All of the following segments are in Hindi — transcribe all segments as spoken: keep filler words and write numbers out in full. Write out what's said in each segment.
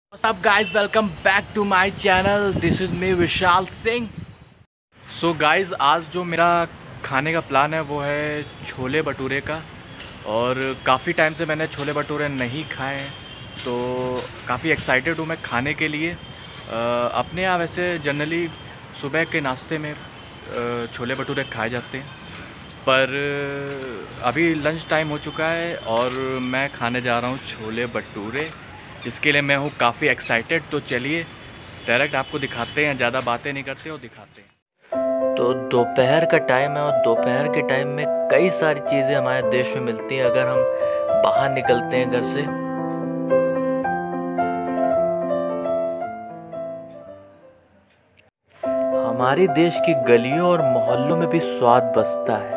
What's up guys, welcome back to my channel. This is me Vishal Singh. So guys, आज जो मेरा खाने का प्लान है वो है छोले भटूरे का. और काफ़ी टाइम से मैंने छोले भटूरे नहीं खाए हैं, तो काफ़ी एक्साइटेड हूँ मैं खाने के लिए. uh, अपने यहाँ वैसे जनरली सुबह के नाश्ते में uh, छोले भटूरे खाए जाते हैं, पर अभी लंच टाइम हो चुका है और मैं खाने जा रहा हूँ छोले भटूरे. इसके लिए मैं हूँ काफ़ी एक्साइटेड. तो चलिए डायरेक्ट आपको दिखाते हैं, ज़्यादा बातें नहीं करते और दिखाते हैं. तो दोपहर का टाइम है और दोपहर के टाइम में कई सारी चीज़ें हमारे देश में मिलती हैं अगर हम बाहर निकलते हैं घर से. हमारे देश की गलियों और मोहल्लों में भी स्वाद बसता है.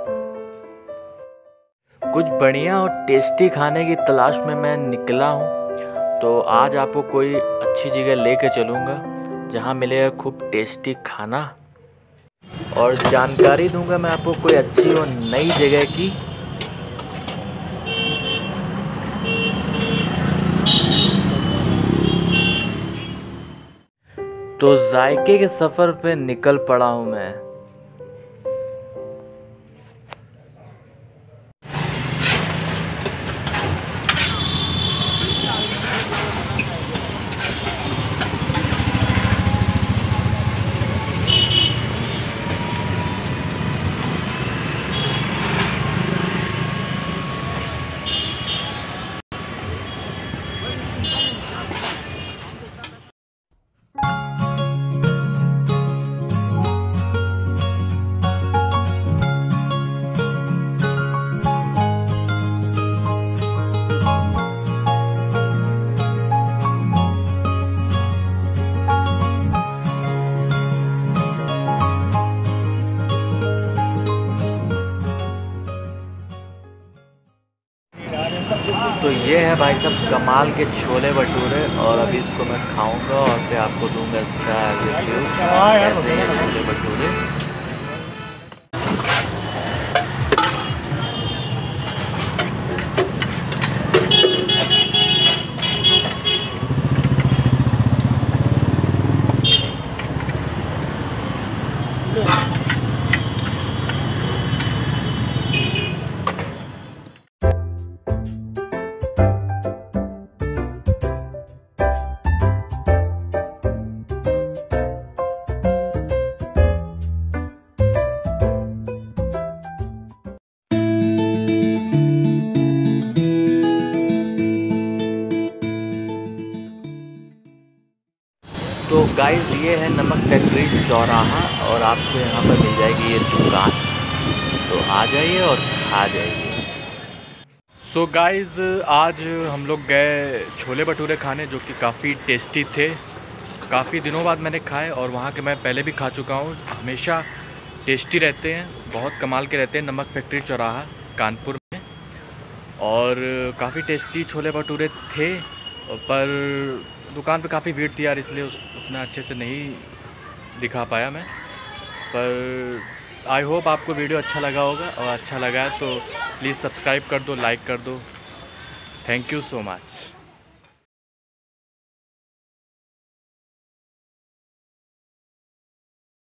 कुछ बढ़िया और टेस्टी खाने की तलाश में मैं निकला हूँ. तो आज आपको कोई अच्छी जगह लेके चलूँगा जहाँ मिलेगा खूब टेस्टी खाना, और जानकारी दूंगा मैं आपको कोई अच्छी और नई जगह की. तो जायके के सफ़र पे निकल पड़ा हूँ मैं. तो ये है भाई साहब कमाल के छोले भटूरे, और अभी इसको मैं खाऊंगा और फिर आपको दूंगा इसका रिव्यू कैसे हैं छोले भटूरे. तो गाइज़ ये है नमक फैक्ट्री चौराहा, और आपको यहाँ पर मिल जाएगी ये दुकान. तो आ जाइए और खा जाइए. सो गाइज़ आज हम लोग गए छोले भटूरे खाने, जो कि काफ़ी टेस्टी थे. काफ़ी दिनों बाद मैंने खाए, और वहाँ के मैं पहले भी खा चुका हूँ. हमेशा टेस्टी रहते हैं, बहुत कमाल के रहते हैं. नमक फैक्ट्री चौराहा कानपुर में, और काफ़ी टेस्टी छोले भटूरे थे. पर दुकान पे काफ़ी भीड़ थी यार, इसलिए उस उतना अच्छे से नहीं दिखा पाया मैं. पर आई होप आपको वीडियो अच्छा लगा होगा, और अच्छा लगा है तो प्लीज़ सब्सक्राइब कर दो, लाइक कर दो. Thank you so much.